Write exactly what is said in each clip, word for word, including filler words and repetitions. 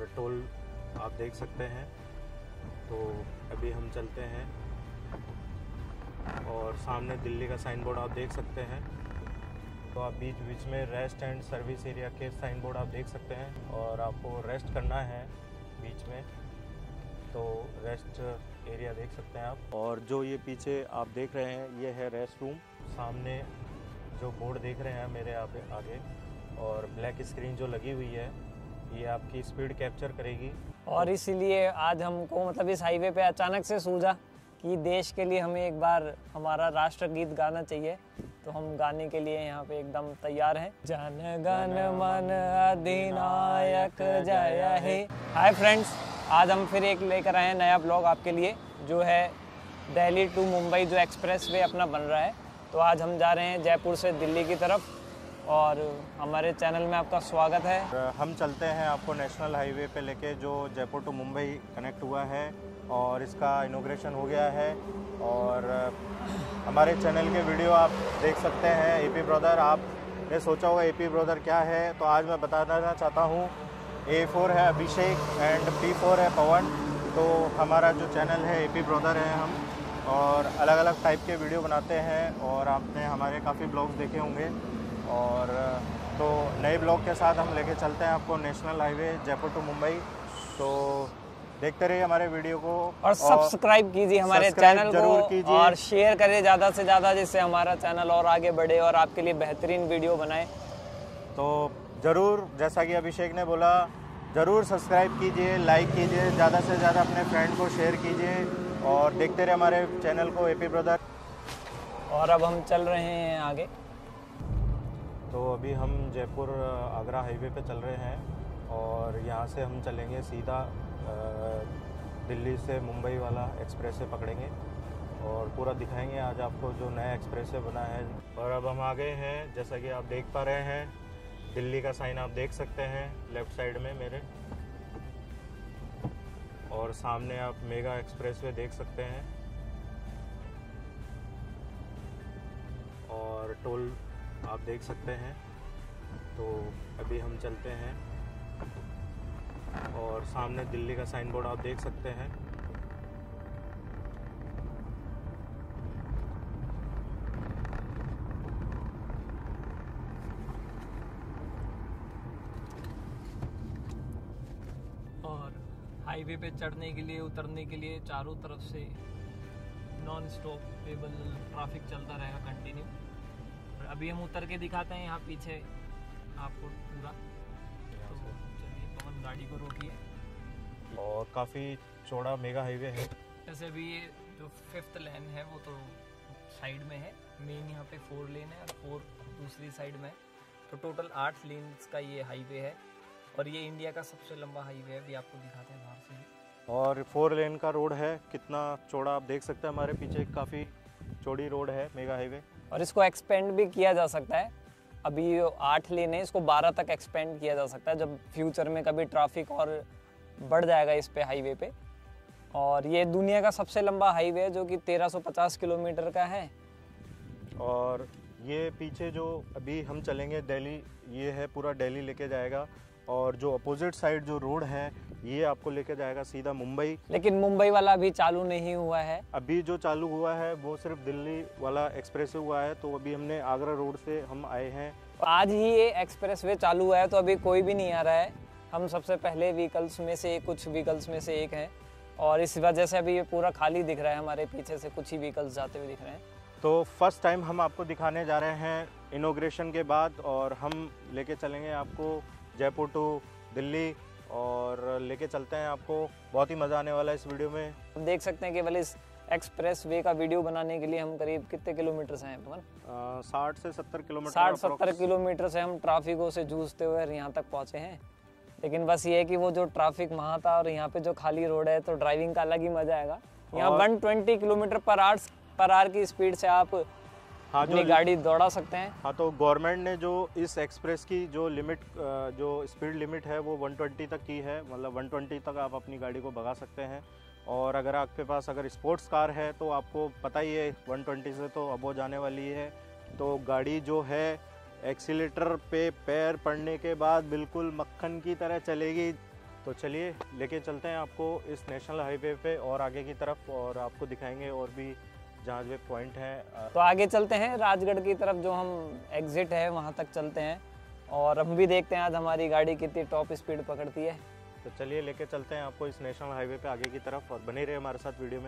और टोल आप देख सकते हैं। तो अभी हम चलते हैं और सामने दिल्ली का साइन बोर्ड आप देख सकते हैं। तो आप बीच बीच में रेस्ट एंड सर्विस एरिया के साइन बोर्ड आप देख सकते हैं और आपको रेस्ट करना है बीच में, तो रेस्ट एरिया देख सकते हैं आप। और जो ये पीछे आप देख रहे हैं ये है रेस्ट रूम। सामने जो बोर्ड देख रहे हैं मेरे आप आगे, और ब्लैक स्क्रीन जो लगी हुई है ये आपकी स्पीड कैप्चर करेगी। और इसीलिए आज हमको मतलब इस हाईवे पे अचानक से सूझा कि देश के लिए हमें एक बार हमारा राष्ट्रगीत गाना चाहिए, तो हम गाने के लिए यहाँ पे एकदम तैयार हैं। जन गण मन अधिनायक जय हे। हाय फ्रेंड्स, आज हम फिर एक लेकर आए हैं नया ब्लॉग आपके लिए, जो है दिल्ली टू मुंबई जो एक्सप्रेस वे अपना बन रहा है। तो आज हम जा रहे हैं जयपुर से दिल्ली की तरफ और हमारे चैनल में आपका स्वागत है। हम चलते हैं आपको नेशनल हाईवे पे लेके जो जयपुर टू मुंबई कनेक्ट हुआ है और इसका इनॉग्रेशन हो गया है। और हमारे चैनल के वीडियो आप देख सकते हैं एपी ब्रदर। आपने सोचा होगा एपी ब्रदर क्या है, तो आज मैं बताना चाहता हूँ। ए फोर है अभिषेक एंड पी फोर है पवन। तो हमारा जो चैनल है एपी ब्रदर है हम, और अलग अलग टाइप के वीडियो बनाते हैं और आपने हमारे काफ़ी ब्लॉग्स देखे होंगे। और तो नए ब्लॉग के साथ हम लेके चलते हैं आपको national highway Jaipur to Mumbai. तो देखते रहिए हमारे वीडियो को और सब्सक्राइब कीजिए हमारे चैनल को और शेयर करिए ज़्यादा से ज़्यादा, जिससे हमारा चैनल और आगे बढ़े और आपके लिए बेहतरीन वीडियो बनाए। तो ज़रूर, जैसा कि अभिषेक ने बोला, ज़रूर सब्सक्राइब कीजिए, लाइक कीजिए, ज़्यादा से ज़्यादा अपने फ्रेंड को शेयर कीजिए और देखते रहे हमारे चैनल को एपी ब्रदर। और अब हम चल रहे हैं आगे। तो अभी हम जयपुर आगरा हाईवे पे चल रहे हैं और यहाँ से हम चलेंगे सीधा दिल्ली से मुंबई वाला एक्सप्रेस वे पकड़ेंगे और पूरा दिखाएंगे आज आपको जो नया एक्सप्रेस वे बना है। और अब हम आ गए हैं, जैसा कि आप देख पा रहे हैं दिल्ली का साइन आप देख सकते हैं लेफ़्ट साइड में मेरे, और सामने आप मेगा एक्सप्रेस वे देख सकते हैं और टोल आप देख सकते हैं। तो अभी हम चलते हैं और सामने दिल्ली का साइन बोर्ड आप देख सकते हैं। और हाईवे पे चढ़ने के लिए उतरने के लिए चारों तरफ से नॉन स्टॉपेबल ट्रैफिक चलता रहेगा कंटिन्यू। अभी हम उतर के दिखाते हैं यहाँ पीछे आपको पूरा। तो चलिए पवन गाड़ी को रोकिए। और काफ़ी चौड़ा मेगा हाईवे है। जैसे अभी ये जो फिफ्थ लेन है वो तो साइड में है, मेन यहाँ पे फोर लेन है और फोर दूसरी साइड में है। तो टोटल आठ लेन्स का ये हाईवे है और ये इंडिया का सबसे लंबा हाईवे है। अभी आपको दिखाते हैं बाहर से ही। और फोर लेन का रोड है, कितना चौड़ा आप देख सकते हैं। हमारे पीछे काफ़ी चौड़ी रोड है मेगा हाईवे, और इसको एक्सपेंड भी किया जा सकता है। अभी आठ लेन है, इसको बारह तक एक्सपेंड किया जा सकता है जब फ्यूचर में कभी ट्रैफिक और बढ़ जाएगा इस पे हाईवे पे। और ये दुनिया का सबसे लंबा हाईवे है जो कि तेरह सौ पचास किलोमीटर का है। और ये पीछे जो अभी हम चलेंगे दिल्ली, ये है पूरा दिल्ली लेके जाएगा। और जो अपोजिट साइड जो रोड है ये आपको लेके जाएगा सीधा मुंबई। लेकिन मुंबई वाला अभी चालू नहीं हुआ है। अभी जो चालू हुआ है वो सिर्फ दिल्ली वाला एक्सप्रेस हुआ है। तो अभी हमने आगरा रोड से हम आए हैं। आज ही ये एक्सप्रेस वे चालू हुआ है, तो अभी कोई भी नहीं आ रहा है। हम सबसे पहले व्हीकल्स में से कुछ व्हीकल्स में से एक हैं और इस वजह से अभी ये पूरा खाली दिख रहा है। हमारे पीछे से कुछ ही व्हीकल्स जाते हुए दिख रहे हैं। तो फर्स्ट टाइम हम आपको दिखाने जा रहे हैं इनॉग्रेशन के बाद, और हम लेके चलेंगे आपको जयपुर टू दिल्ली और लेके चलते हैं आपको। बहुत ही मज़ा आने वाला है इस वीडियो में। हम देख सकते हैं केवल इस एक्सप्रेस वे का वीडियो बनाने के लिए हम करीब कितने किलोमीटर से हैं पवन? साठ से सत्तर किलोमीटर साठ सत्तर किलोमीटर से हम ट्रैफिकों से जूझते हुए यहाँ तक पहुँचे हैं। लेकिन बस ये है कि वो जो ट्रैफिक वहाँ था और यहाँ पे जो खाली रोड है, तो ड्राइविंग का अलग ही मजा आएगा। यहाँ one twenty kilometre per hour per hour की स्पीड से आप हाँ, अपनी गाड़ी दौड़ा सकते हैं। हाँ, तो गवर्नमेंट ने जो इस एक्सप्रेस की जो लिमिट जो स्पीड लिमिट है वो वन ट्वेंटी तक की है। मतलब वन ट्वेंटी तक आप अपनी गाड़ी को भगा सकते हैं। और अगर आपके पास अगर स्पोर्ट्स कार है तो आपको पता ही है वन ट्वेंटी से तो अब वो जाने वाली है। तो गाड़ी जो है एक्सीलेटर पे पैर पड़ने के बाद बिल्कुल मक्खन की तरह चलेगी। तो चलिए लेके चलते हैं आपको इस नेशनल हाईवे पे और आगे की तरफ, और आपको दिखाएंगे और भी जहाँ जो पॉइंट हैं। तो आगे चलते हैं राजगढ़ की तरफ, जो हम एग्जिट है वहाँ तक चलते हैं और हम भी देखते हैं आज हमारी गाड़ी कितनी टॉप स्पीड पकड़ती है। तो चलिए लेके चलते हैं आपको इस नेशनल हाईवे पे आगे की तरफ, और बने रहे हमारे साथ वीडियो में।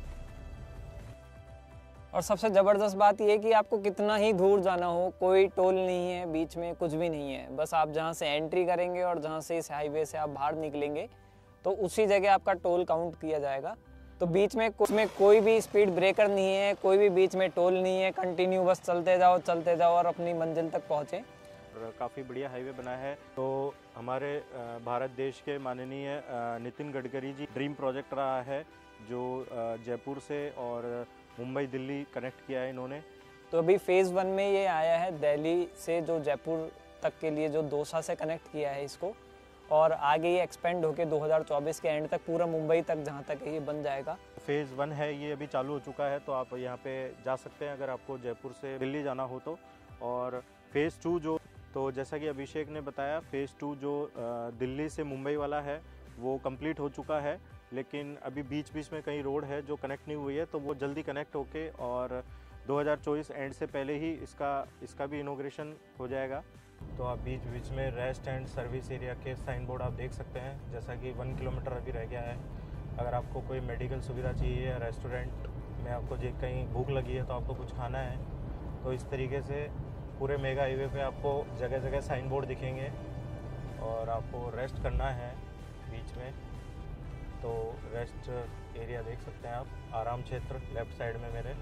और सबसे ज़बरदस्त बात यह है कि आपको कितना ही दूर जाना हो, कोई टोल नहीं है, बीच में कुछ भी नहीं है। बस आप जहाँ से एंट्री करेंगे और जहाँ से इस हाईवे से आप बाहर निकलेंगे तो उसी जगह आपका टोल काउंट किया जाएगा। तो बीच में उसमें कोई भी स्पीड ब्रेकर नहीं है, कोई भी बीच में टोल नहीं है। कंटिन्यू बस चलते जाओ चलते जाओ और अपनी मंजिल तक पहुँचें। काफ़ी बढ़िया हाईवे बना है। तो हमारे भारत देश के माननीय नितिन गडकरी जी ड्रीम प्रोजेक्ट रहा है, जो जयपुर से और मुंबई दिल्ली कनेक्ट किया है इन्होंने। तो अभी फेज़ वन में ये आया है, दिल्ली से जो जयपुर तक के लिए जो दोसा से कनेक्ट किया है इसको, और आगे ये एक्सपेंड होकर दो हज़ार चौबीस के एंड तक पूरा मुंबई तक जहाँ तक ये बन जाएगा। फेज़ वन है, ये अभी चालू हो चुका है, तो आप यहाँ पे जा सकते हैं अगर आपको जयपुर से दिल्ली जाना हो तो। और फेज़ टू जो, तो जैसा कि अभिषेक ने बताया, फ़ेज़ टू जो दिल्ली से मुंबई वाला है वो कंप्लीट हो चुका है, लेकिन अभी बीच बीच में कई रोड है जो कनेक्ट नहीं हुई है, तो वो जल्दी कनेक्ट होके और दो हज़ार चौबीस एंड से पहले ही इसका इसका भी इनॉग्रेशन हो जाएगा। तो आप बीच बीच में रेस्ट एंड सर्विस एरिया के साइन बोर्ड आप देख सकते हैं, जैसा कि वन किलोमीटर अभी रह गया है। अगर आपको कोई मेडिकल सुविधा चाहिए या रेस्टोरेंट में आपको जो कहीं भूख लगी है तो आपको कुछ खाना है, तो इस तरीके से पूरे मेगा हाईवे पे आपको जगह जगह साइन बोर्ड दिखेंगे। और आपको रेस्ट करना है बीच में, तो रेस्ट एरिया देख सकते हैं आप, आराम क्षेत्र लेफ़्ट साइड में मेरे।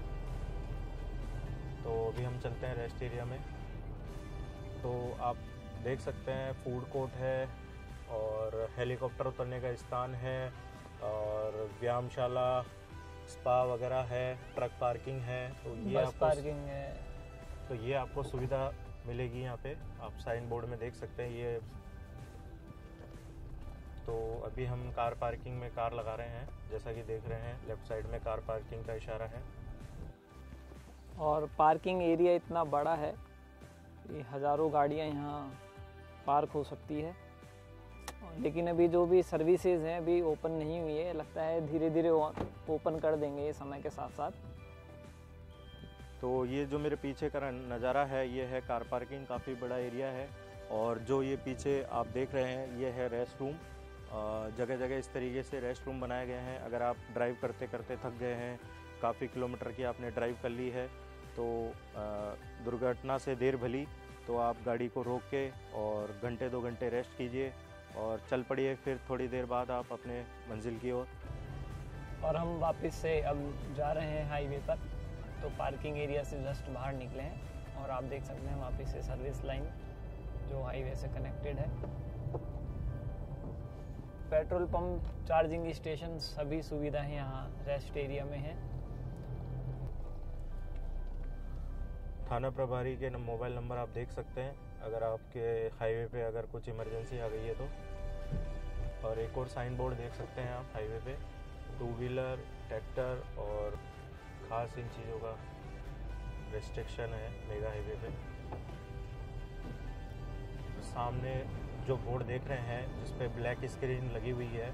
तो अभी हम चलते हैं रेस्ट एरिया में। तो आप देख सकते हैं फूड कोर्ट है और हेलीकॉप्टर उतरने का स्थान है और व्यायामशाला, स्पा वगैरह है, ट्रक पार्किंग है। तो ये बस पार्किंग है, तो ये आपको सुविधा मिलेगी यहाँ पे, आप साइन बोर्ड में देख सकते हैं ये। तो अभी हम कार पार्किंग में कार लगा रहे हैं, जैसा कि देख रहे हैं लेफ़्ट साइड में कार पार्किंग का इशारा है। और पार्किंग एरिया इतना बड़ा है कि हज़ारों गाड़ियाँ यहाँ पार्क हो सकती है। लेकिन अभी जो भी सर्विसेज हैं अभी ओपन नहीं हुई है, लगता है धीरे धीरे ओपन कर देंगे ये समय के साथ साथ। तो ये जो मेरे पीछे का नज़ारा है ये है कार पार्किंग, काफ़ी बड़ा एरिया है। और जो ये पीछे आप देख रहे हैं ये है रेस्ट रूम। जगह जगह इस तरीके से रेस्ट रूम बनाए गए हैं। अगर आप ड्राइव करते करते थक गए हैं, काफ़ी किलोमीटर की आपने ड्राइव कर ली है, तो दुर्घटना से देर भली, तो आप गाड़ी को रोक के और घंटे दो घंटे रेस्ट कीजिए और चल पड़िए फिर थोड़ी देर बाद आप अपने मंजिल की ओर। और हम वापस से अब जा रहे हैं हाईवे पर, तो पार्किंग एरिया से जस्ट बाहर निकले हैं और आप देख सकते हैं वापस से सर्विस लाइन जो हाईवे से कनेक्टेड है। पेट्रोल पंप, चार्जिंग स्टेशन, सभी सुविधाएं यहाँ रेस्ट एरिया में हैं। थाना प्रभारी के मोबाइल नंबर आप देख सकते हैं अगर आपके हाईवे पे अगर कुछ इमरजेंसी आ गई है तो। और एक और साइन बोर्ड देख सकते हैं आप हाईवे पे, टू व्हीलर, ट्रैक्टर और खास इन चीज़ों का रेस्ट्रिक्शन है मेगा हाईवे पे। सामने जो बोर्ड देख रहे हैं जिस पे ब्लैक स्क्रीन लगी हुई है,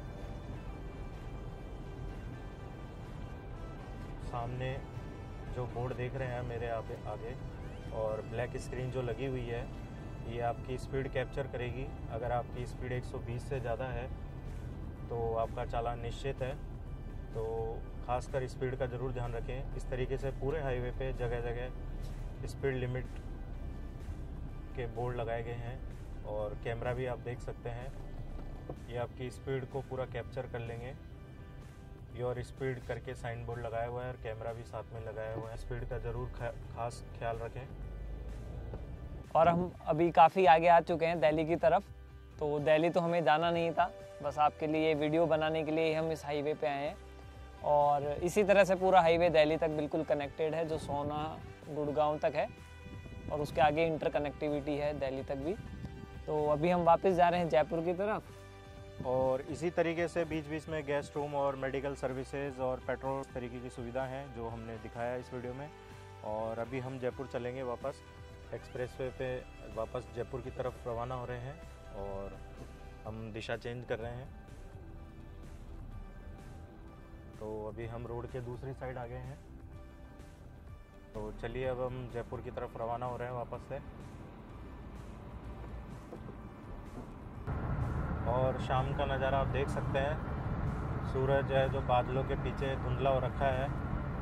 सामने जो बोर्ड देख रहे हैं मेरे आगे आगे और ब्लैक स्क्रीन जो लगी हुई है, ये आपकी स्पीड कैप्चर करेगी। अगर आपकी स्पीड एक सौ बीस से ज़्यादा है तो आपका चालान निश्चित है। तो खासकर स्पीड का ज़रूर ध्यान रखें। इस तरीके से पूरे हाईवे पे जगह जगह स्पीड लिमिट के बोर्ड लगाए गए हैं और कैमरा भी आप देख सकते हैं, ये आपकी स्पीड को पूरा कैप्चर कर लेंगे। योर स्पीड करके साइन बोर्ड लगाया हुआ है और कैमरा भी साथ में लगाया हुआ है। स्पीड का ज़रूर खास ख्याल रखें। और हम अभी काफ़ी आगे आ चुके हैं दिल्ली की तरफ। तो दिल्ली तो हमें जाना नहीं था, बस आपके लिए वीडियो बनाने के लिए हम इस हाईवे पे आए हैं। और इसी तरह से पूरा हाईवे दिल्ली तक बिल्कुल कनेक्टेड है, जो सोना गुड़गांव तक है और उसके आगे इंटर कनेक्टिविटी है दिल्ली तक भी। तो अभी हम वापस जा रहे हैं जयपुर की तरफ। और इसी तरीके से बीच बीच में गेस्ट रूम और मेडिकल सर्विसेज और पेट्रोल तरीके की सुविधा हैं जो हमने दिखाया इस वीडियो में। और अभी हम जयपुर चलेंगे वापस, एक्सप्रेसवे पे वापस जयपुर की तरफ रवाना हो रहे हैं। और हम दिशा चेंज कर रहे हैं। तो अभी हम रोड के दूसरी साइड आ गए हैं। तो चलिए अब हम जयपुर की तरफ रवाना हो रहे हैं वापस से। और शाम का नज़ारा आप देख सकते हैं, सूरज है जो बादलों के पीछे धुंधला हो रखा है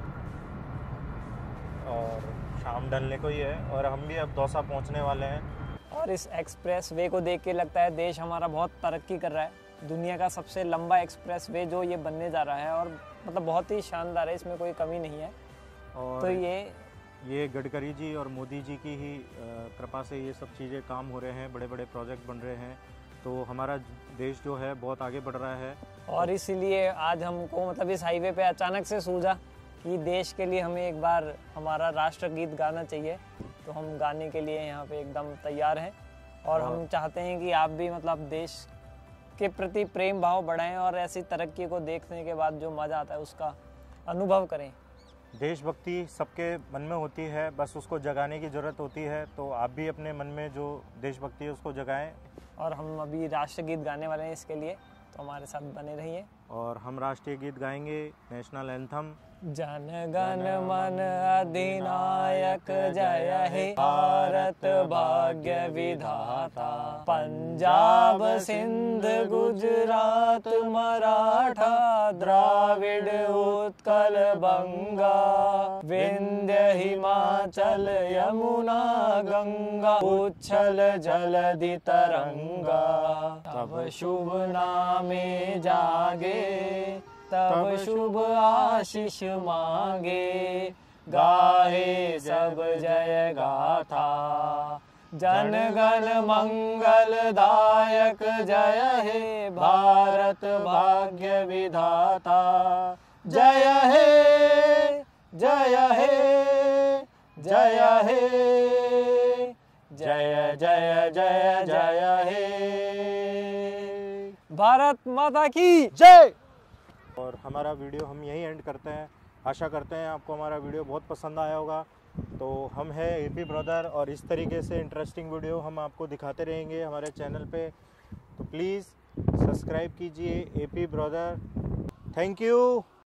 और शाम ढलने को ही है और हम भी अब दौसा पहुंचने वाले हैं। और इस एक्सप्रेस वे को देख के लगता है देश हमारा बहुत तरक्की कर रहा है। दुनिया का सबसे लंबा एक्सप्रेस वे जो ये बनने जा रहा है और मतलब बहुत ही शानदार है, इसमें कोई कमी नहीं है। और तो ये ये गडकरी जी और मोदी जी की ही कृपा से ये सब चीज़ें काम हो रहे हैं, बड़े बड़े प्रोजेक्ट बन रहे हैं। तो हमारा देश जो है बहुत आगे बढ़ रहा है। और इसीलिए आज हमको मतलब इस हाईवे पे अचानक से सूझा कि देश के लिए हमें एक बार हमारा राष्ट्रगीत गाना चाहिए। तो हम गाने के लिए यहाँ पे एकदम तैयार हैं और हम चाहते हैं कि आप भी मतलब देश के प्रति प्रेम भाव बढ़ाएं और ऐसी तरक्की को देखने के बाद जो मज़ा आता है उसका अनुभव करें। देशभक्ति सबके मन में होती है, बस उसको जगाने की ज़रूरत होती है। तो आप भी अपने मन में जो देशभक्ति है उसको जगाएं। और हम अभी राष्ट्रगीत गाने वाले हैं इसके लिए, तो हमारे साथ बने रहिए। और हम राष्ट्रीय गीत गाएंगे, नेशनल एंथम। जन गण मन अधिनायक जय हे भारत भाग्य विधाता। पंजाब सिंध गुजरात मराठा द्राविड उत्कल बंगा। विंध्य हिमाचल यमुना गंगा उच्छल जलधि तरंगा। तब शुभ नामे जागे तब शुभ आशीष मांगे। गाहे सब जय गाथा जन गण मंगल दायक जय हे भारत भाग्य विधाता। जय हे जय हे जय हे जय जय जय जय हे भारत माता की जय। और हमारा वीडियो हम यहीं एंड करते हैं। आशा करते हैं आपको हमारा वीडियो बहुत पसंद आया होगा। तो हम हैं एपी ब्रदर और इस तरीके से इंटरेस्टिंग वीडियो हम आपको दिखाते रहेंगे हमारे चैनल पे। तो प्लीज़ सब्सक्राइब कीजिए एपी ब्रदर। Thank you.